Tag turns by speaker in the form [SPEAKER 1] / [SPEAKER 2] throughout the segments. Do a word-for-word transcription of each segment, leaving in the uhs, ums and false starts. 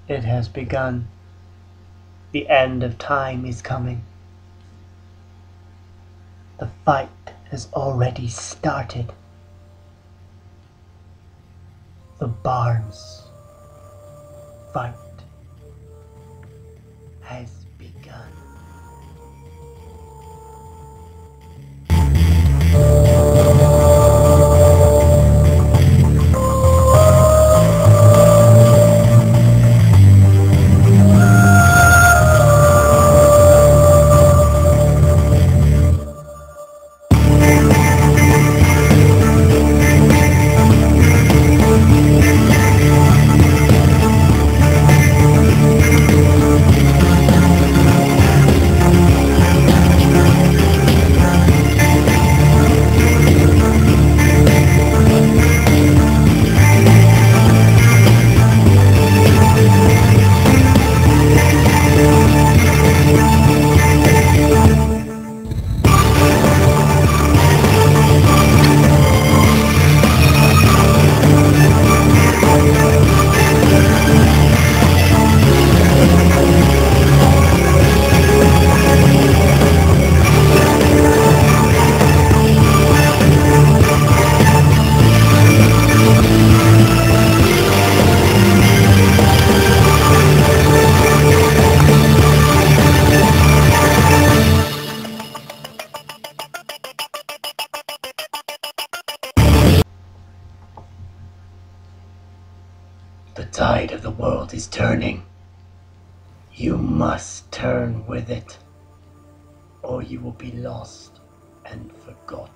[SPEAKER 1] It has begun. The end of time is coming. The fight has already started. The Barnes fight has begun. The tide of the world is turning. You must turn with it, or you will be lost and forgotten.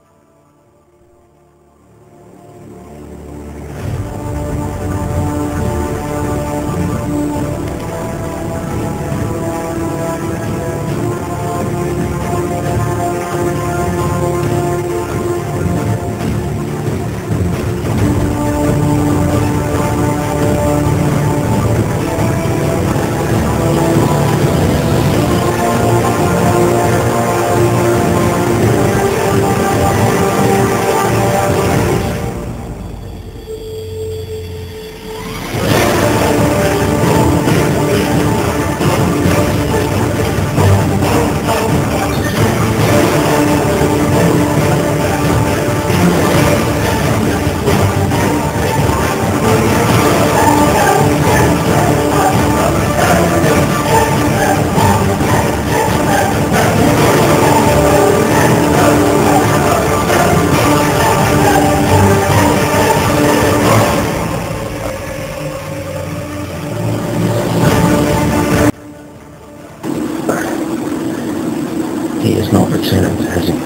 [SPEAKER 2] He has not returned, has he?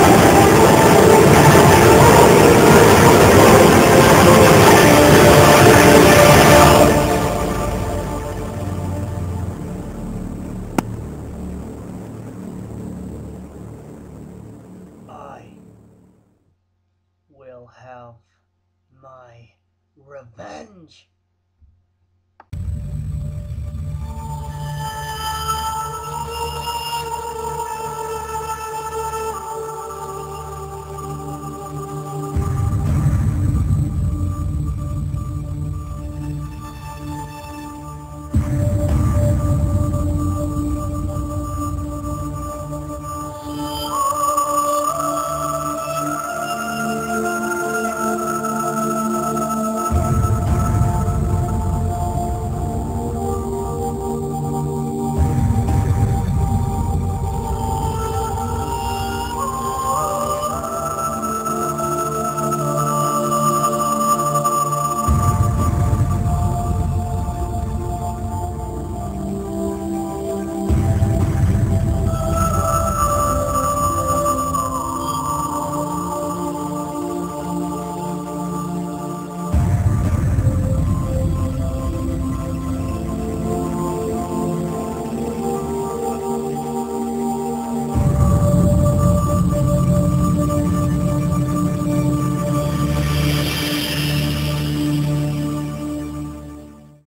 [SPEAKER 1] I will have my revenge.